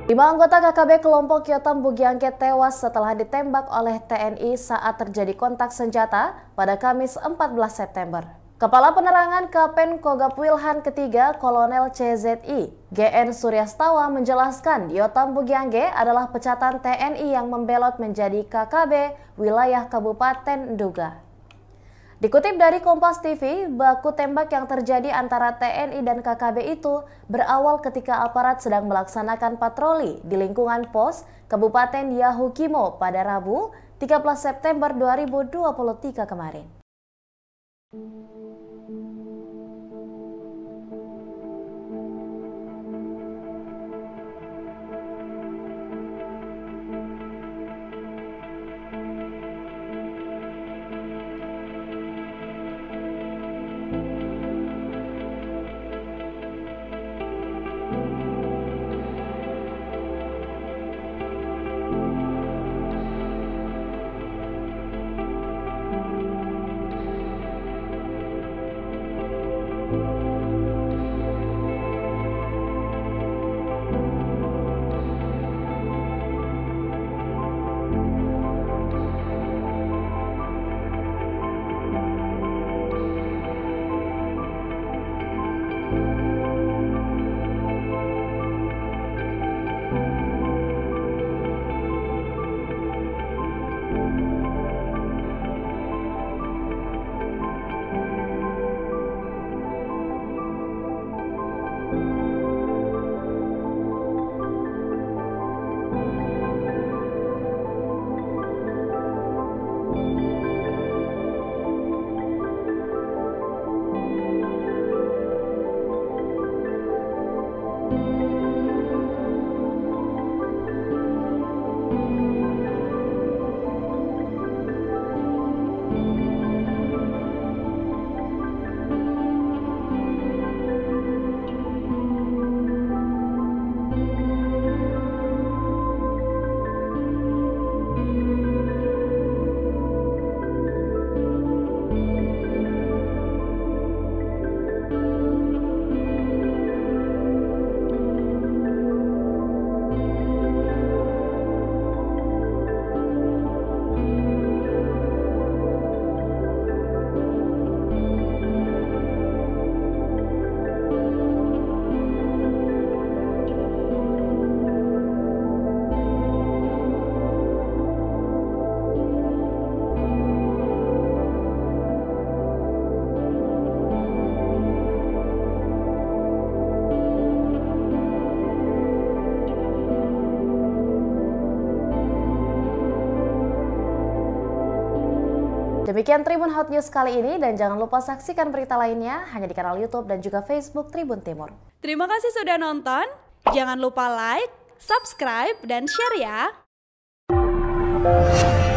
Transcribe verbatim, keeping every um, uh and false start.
Lima anggota K K B kelompok Yotam Bugiangge tewas setelah ditembak oleh T N I saat terjadi kontak senjata pada Kamis empat belas September. Kepala Penerangan Kapen Kogab Wilhan ketiga Kolonel C Z I G N Suryastawa menjelaskan Yotam Bugiangge adalah pecatan T N I yang membelot menjadi K K B wilayah Kabupaten Nduga. Dikutip dari Kompas T V, baku tembak yang terjadi antara T N I dan K K B itu berawal ketika aparat sedang melaksanakan patroli di lingkungan pos Kabupaten Yahukimo pada Rabu tiga belas September dua ribu dua puluh tiga kemarin. Demikian Tribun Hot News kali ini, dan jangan lupa saksikan berita lainnya hanya di kanal YouTube dan juga Facebook Tribun Timur. Terima kasih sudah nonton. Jangan lupa like, subscribe, dan share ya.